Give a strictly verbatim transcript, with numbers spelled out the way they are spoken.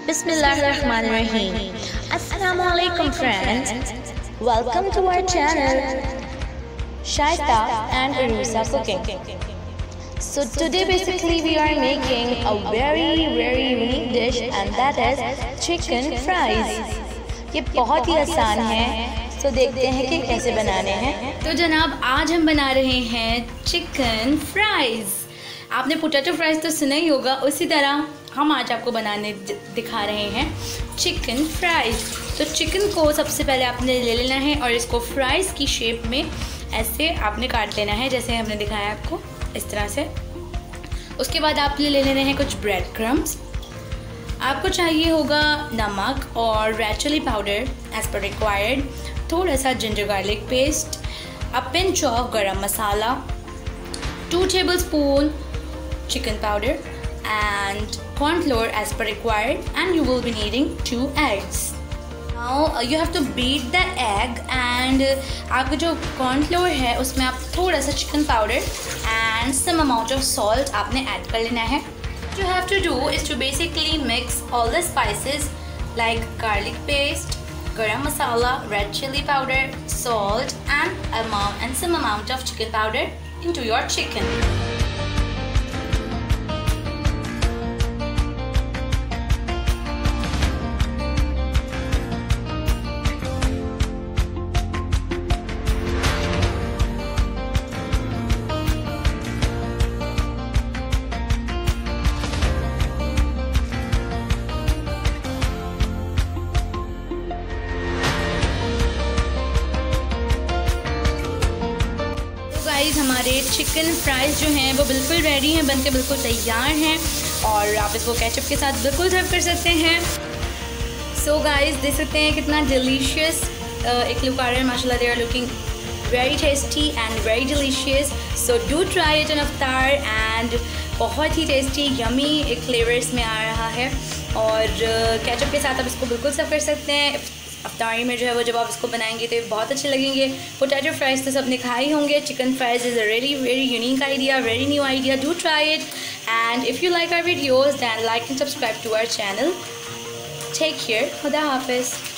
Bismillahirrahmanirrahim. Assalamu alaikum friends. Welcome to our channel Shaista and Arusa Cooking. So today basically we are making a very very unique dish and that is chicken fries. ये बहुत ही आसान है, तो देखते हैं कि कैसे बनाने हैं। तो जनाब आज हम बना रहे हैं चिकन फ्राइज़। आपने पोटैटो फ्राइज़ तो सुना ही होगा, उसी तरह हम आज आपको बनाने दिखा रहे हैं चिकन फ्राइज़। तो चिकन को सबसे पहले आपने ले लेना है और इसको फ्राइज़ की शेप में ऐसे आपने काट लेना है, जैसे हमने दिखाया आपको इस तरह से। उसके बाद आपने ले लेने हैं कुछ ब्रेड क्रम्स। आपको चाहिए होगा नमक और red chili powder as per required, थोड़ा सा ginger garlic paste, a pinch of garam masala, two tablespoon chicken powder and corn flour as per required, and you will be needing two eggs. Now uh, you have to beat the egg and uh, आपका जो corn flour है उसमें आप थोड़ा सा chicken powder and some amount of salt आपने add कर लेना है. What you have to do is to basically mix all the spices like garlic paste, garam masala, red chili powder, salt and amount and some amount of chicken powder into your chicken. हमारे chicken fries जो हैं वो बिल्कुल ready हैं, बनके बिल्कुल तैयार हैं और आप इसको केचप के साथ बिल्कुल सर्व कर सकते हैं। सो गाइस देख सकते हैं कितना डिलीशियस एक लुक आ रहा है, माशाल्लाह they are looking very tasty and very delicious. So do try it on अफ्तार एंड बहुत ही टेस्टी यमी एक फ्लेवर इसमें आ रहा है और केचप uh, के साथ आप इसको बिल्कुल सर्व कर सकते हैं। अफ्तारी में जो है वो जब आप इसको बनाएंगे तो बहुत अच्छे लगेंगे। पोटैटो फ्राइज़ तो सबने खाए ही होंगे। Chicken fries is a really very unique idea, very new idea. Do try it and if you like our videos then like and subscribe to our channel. Take care, खुदा हाफिज़।